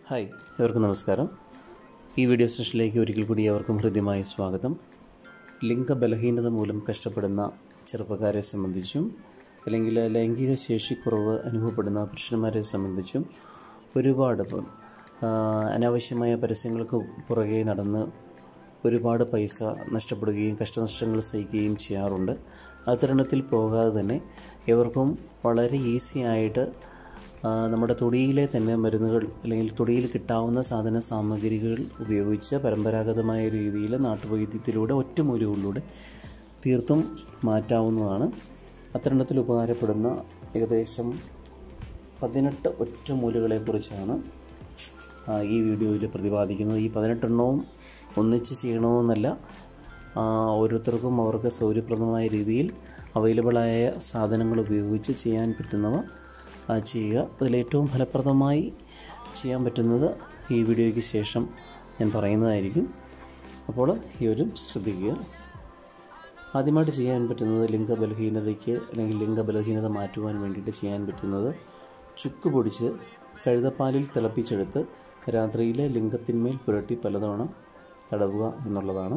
Hi, എവർക്കും നമസ്കാരം. ഈ video സെഷനിലേക്ക് ഒരിക്കൽ കൂടി എവർക്കും ഹൃദ്യമായ സ്വാഗതം. ലിംഗബലഹീനത മൂലം കഷ്ടപ്പെടുന്ന ചെറുപ്പക്കാരെ സംബന്ധിച്ചും അല്ലെങ്കിൽ ലൈംഗിക ശേഷിക്കുറവ് അനുഭവപ്പെടുന്ന പുരുഷന്മാരെ സംബന്ധിച്ചും ഒരുപാട് അനാവശ്യമായ പരസ്യങ്ങൾക്ക് പുറകെ നടന്ന് ഒരുപാട് പൈസ നഷ്ടപ്പെടുകയും കഷ്ടനഷ്ടങ്ങൾ സഹിക്കുകയും ചെയ്യാറുണ്ട്. അത്തരണത്തിൽ പോകാതെ തന്നെ എവർക്കും വളരെ ഈസി ആയിട്ട് നമ്മുടെ തൊടിയിലെ തന്നെ മരുന്നുകൾ അല്ലെങ്കിൽ തൊടിയിൽ കിട്ടാവുന്ന സാധന സാമഗ്രികൾ ഉപയോഗിച്ച് പരമ്പരാഗതമായ രീതിയിൽ നാട്ടുവൈദ്യത്തിലൂടെ ഒറ്റമൂലികളിലൂടെ തീർത്തും മാറ്റാവുന്നതാണ്. അത്തരണത്തിൽ ഉപകാരപ്പെടുന്ന ഏകദേശം 18 ഒറ്റമൂലികളെക്കുറിച്ചാണ് ഈ വീഡിയോയിൽ പ്രതിപാദിക്കുന്നത്. ഈ 18 ഒന്നിച്ച് ചെയ്യണമെന്നല്ല, ഓരോരുത്തർക്കും അവർക്ക് സൗകര്യപ്രദമായ രീതിയിൽ അവൈലബിളായ സാധനങ്ങൾ ഉപയോഗിച്ച് ചെയ്യാൻ പറ്റുന്നവ ചെയ്യുക. അതിലേറ്റവും ഫലപ്രദമായി ചെയ്യാൻ പറ്റുന്നത് ഈ വീഡിയോയ്ക്ക് ശേഷം ഞാൻ പറയുന്നതായിരിക്കും. അപ്പോൾ ഈ ഒരു ശ്രദ്ധിക്കുക. ആദ്യമായിട്ട് ചെയ്യാൻ പറ്റുന്നത് ലിംഗബലഹീനതയ്ക്ക് അല്ലെങ്കിൽ ലിംഗബലഹീനത മാറ്റുവാൻ വേണ്ടിയിട്ട് ചെയ്യാൻ പറ്റുന്നത് ചുക്ക് പൊടിച്ച് കഴുതപ്പാലിൽ തിളപ്പിച്ചെടുത്ത് രാത്രിയിലെ ലിംഗത്തിന്മേൽ പുരട്ടി പലതവണ തടവുക എന്നുള്ളതാണ്.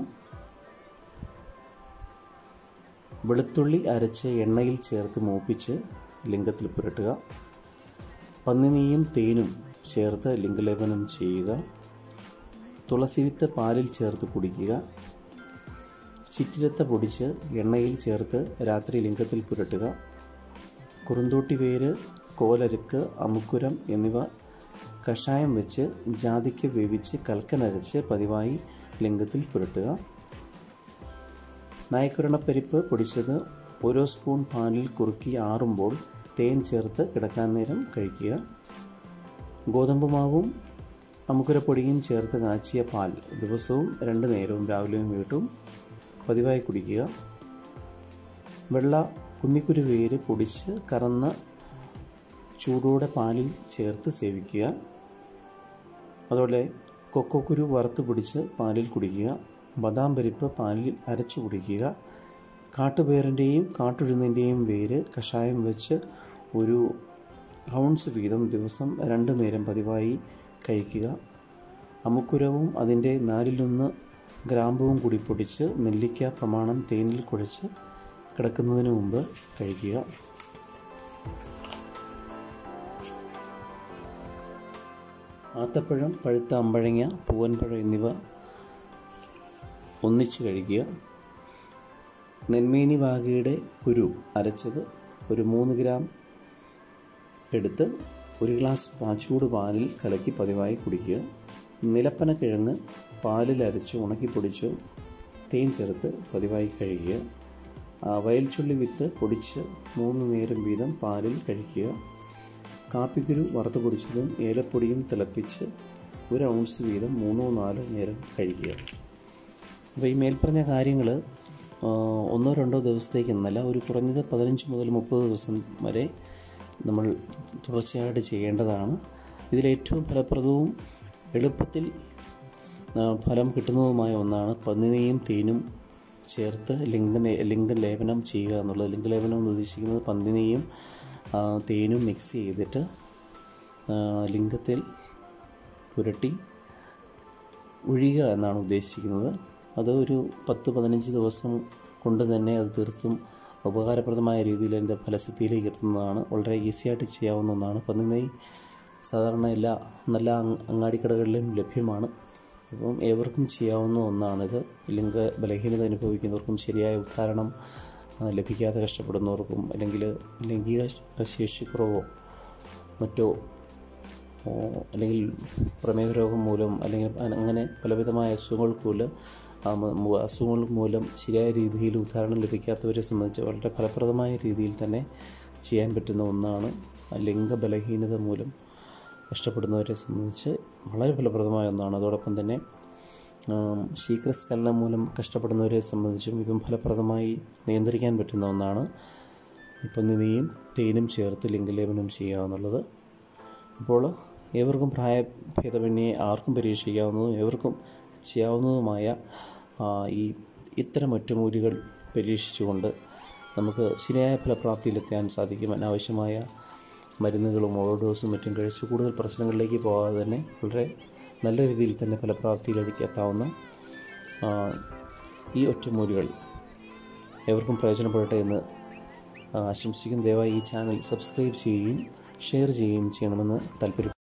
വെളുത്തുള്ളി അരച്ച് എണ്ണയിൽ ചേർത്ത് മൂപ്പിച്ച് ലിംഗത്തിൽ പുരട്ടുക. പന്നിനെയ്യും തേനും ചേർത്ത് ലിംഗലേപനം ചെയ്യുക. തുളസിവിത്ത് പാലിൽ ചേർത്ത് കുടിക്കുക. ചിറ്റിരത്ത പൊടിച്ച് എണ്ണയിൽ ചേർത്ത് രാത്രി ലിംഗത്തിൽ പുരട്ടുക. കുറുന്തോട്ടി വേര്, കോലരുക്ക്, അമുക്കുരം എന്നിവ കഷായം വെച്ച് ജാതിക്ക വേവിച്ച് കൽക്കനരച്ച് പതിവായി ലിംഗത്തിൽ പുരട്ടുക. നായ്ക്കുരണപ്പരിപ്പ് പൊടിച്ചത് ഓരോ സ്പൂൺ പാലിൽ കുറുക്കി ആറുമ്പോൾ തേൻ ചേർത്ത് കിടക്കാൻ നേരം കഴിക്കുക. ഗോതമ്പ് മാവും അമുക്കുരപ്പൊടിയും ചേർത്ത് കാച്ചിയ പാൽ ദിവസവും 2 നേരവും രാവിലെയും വൈകിട്ടും പതിവായി കുടിക്കുക. വെള്ള കുന്നിക്കുരു വേര് പൊടിച്ച് കറന്ന് ചൂടോടെ പാലിൽ ചേർത്ത് സേവിക്കുക. അതുപോലെ കൊക്കോക്കുരു വറുത്ത് പൊടിച്ച് പാലിൽ കുടിക്കുക. ബദാം പരിപ്പ് പാലിൽ അരച്ചു കുടിക്കുക. കാട്ടുപയറിൻ്റെയും കാട്ടുഴുന്നിൻ്റെയും വേര് കഷായം വെച്ച് 1 ഔൺസ് വീതം ദിവസം 2 നേരം പതിവായി കഴിക്കുക. അമുക്കുരവും അതിൻ്റെ 4/1 ഗ്രാമ്പുവും കൂടി പൊടിച്ച് നെല്ലിക്ക പ്രമാണം തേനിൽ കുഴച്ച് കിടക്കുന്നതിന് മുമ്പ് കഴിക്കുക. ആത്തപ്പഴം, പഴുത്ത അമ്പഴങ്ങ, പൂവൻപഴം എന്നിവ ഒന്നിച്ച് കഴിക്കുക. നെന്മേനി വാകയുടെ കുരു അരച്ചത് 3 ഗ്രാം എടുത്ത് 1 ഗ്ലാസ് ചൂട് പാലിൽ കലക്കി പതിവായി കുടിക്കുക. നിലപ്പനക്കിഴങ്ങ് പാലിൽ അരച്ച് ഉണക്കി പൊടിച്ച് തേൻ ചേർത്ത് പതിവായി കഴിക്കുക. വയൽച്ചുള്ളി വിത്ത് പൊടിച്ച് 3 നേരം വീതം പാലിൽ കഴിക്കുക. കാപ്പിക്കുരു വറുത്ത് പൊടിച്ചതും ഏലപ്പൊടിയും തിളപ്പിച്ച് 1 ഔൺസ് വീതം 3-4 നേരം കഴിക്കുക. അപ്പോൾ ഈ മേൽപ്പറഞ്ഞ കാര്യങ്ങൾ 1-2 ദിവസത്തേക്കെന്നല്ല, ഒരു കുറഞ്ഞത് 15 മുതൽ 30 ദിവസം വരെ നമ്മൾ തുടർച്ചയായിട്ട് ചെയ്യേണ്ടതാണ്. ഇതിലേറ്റവും ഫലപ്രദവും എളുപ്പത്തിൽ ഫലം കിട്ടുന്നതുമായ ഒന്നാണ് പന്നിനെയ്യും തേനും ചേർത്ത് ലിംഗലേപനം ചെയ്യുക എന്നുള്ളത്. ലിംഗലേപനം എന്ന് ഉദ്ദേശിക്കുന്നത് പന്നിനെയ്യും തേനും മിക്സ് ചെയ്തിട്ട് ലിംഗത്തിൽ പുരട്ടി ഒഴിയുക എന്നാണ് ഉദ്ദേശിക്കുന്നത്. അത് ഒരു 10-15 ദിവസം കൊണ്ട് തന്നെ അത് തീർത്തും ഉപകാരപ്രദമായ രീതിയിൽ അതിൻ്റെ ഫലസിദ്ധിയിലേക്ക് എത്തുന്നതാണ്. വളരെ ഈസിയായിട്ട് ചെയ്യാവുന്ന ഒന്നാണ്. പന്നിനെയ്യ് സാധാരണ നല്ല അങ്ങാടിക്കടകളിലും ലഭ്യമാണ്. അപ്പം ഏവർക്കും ചെയ്യാവുന്ന ഒന്നാണിത്. ലിംഗബലഹീനത അനുഭവിക്കുന്നവർക്കും ശരിയായ ഉദ്ധാരണം ലഭിക്കാതെ കഷ്ടപ്പെടുന്നവർക്കും അല്ലെങ്കിൽ ലൈംഗിക ശേഷിക്കുറവോ മറ്റോ അല്ലെങ്കിൽ പ്രമേഹ രോഗം മൂലം അല്ലെങ്കിൽ അങ്ങനെ പലവിധമായ അസുഖങ്ങൾ മൂലം ശരിയായ രീതിയിൽ ഉദ്ധാരണം ലഭിക്കാത്തവരെ സംബന്ധിച്ച് വളരെ ഫലപ്രദമായ രീതിയിൽ തന്നെ ചെയ്യാൻ പറ്റുന്ന ഒന്നാണ്. ലിംഗബലഹീനത മൂലം കഷ്ടപ്പെടുന്നവരെ സംബന്ധിച്ച് വളരെ ഫലപ്രദമായ ഒന്നാണ്. അതോടൊപ്പം തന്നെ ശീഘ്രസ്ഖലനം മൂലം കഷ്ടപ്പെടുന്നവരെ സംബന്ധിച്ചും ഇതും ഫലപ്രദമായി നിയന്ത്രിക്കാൻ പറ്റുന്ന ഒന്നാണ്. പന്നിനെയ്യും തേനും ചേർത്ത് ലിംഗലേപനം ചെയ്യുക എന്നുള്ളത്. അപ്പോൾ ഏവർക്കും പ്രായഭേദമന്യേ ആർക്കും പരീക്ഷിക്കാവുന്നതും ഏവർക്കും ചെയ്യാവുന്നതുമായ ഇത്തരം ഒറ്റമൂലികൾ പരീക്ഷിച്ചുകൊണ്ട് നമുക്ക് ശരിയായ ഫലപ്രാപ്തിയിലെത്താൻ സാധിക്കും. അനാവശ്യമായ മരുന്നുകളും ഓവർഡോസും മറ്റും കഴിച്ച് കൂടുതൽ പ്രശ്നങ്ങളിലേക്ക് പോകാതെ തന്നെ വളരെ നല്ല രീതിയിൽ തന്നെ ഫലപ്രാപ്തിയിലേക്ക് എത്താവുന്ന ഈ ഒറ്റമൂലികൾ ഏവർക്കും പ്രയോജനപ്പെടട്ടെ എന്ന് ആശംസിക്കും. ദയവായി ഈ ചാനൽ സബ്സ്ക്രൈബ് ചെയ്യുകയും ഷെയർ ചെയ്യുകയും ചെയ്യണമെന്ന് താല്പര്യപ്പെടുന്നു.